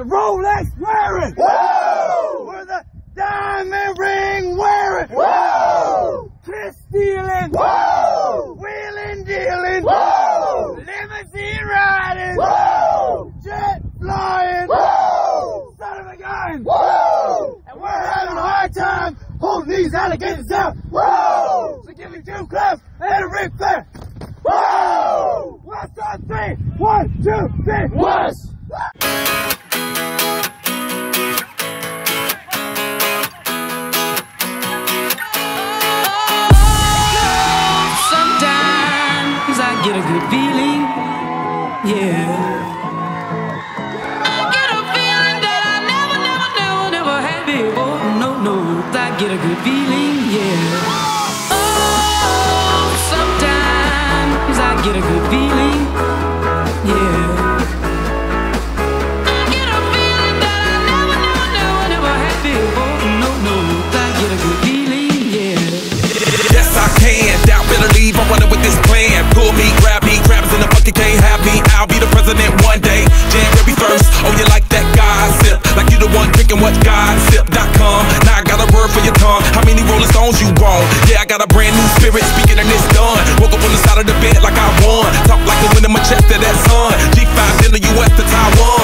Rolex wearing. Woo! We're the diamond ring wearing. Woo! Kiss stealing. Woo! Wheeling dealing. Woo! Limousine riding. Woo! Jet flying. Woo! Son of a gun. Woo! And we're having a hard time holding these alligators down. Woo! So give me 2 claps and a Ric Flair. Woo! West on 3. 1, 2, 3. West! Sometimes I get a good feeling, yeah. I get a feeling that I never had before. No, I get a good feeling, yeah. Oh, sometimes I get a good feeling, yeah. I get a feeling that I never had before. No, I get a good feeling, yeah. Yes, I can. Doubt, better leave. I'm running with this plan. Pull me, grab me, crabs in the bucket can't have me. I'll be the president one day. January 1st. Oh, you like that gossip? Like you the one drinking what gossip.com. Now I got a word for your tongue. How many Rolling Stones you want? Yeah, I got a brand new spirit speaking and it's done. Woke up on the side of the bed like I won. Talk like the wind in my chest to that sun. G5 in the US to Taiwan.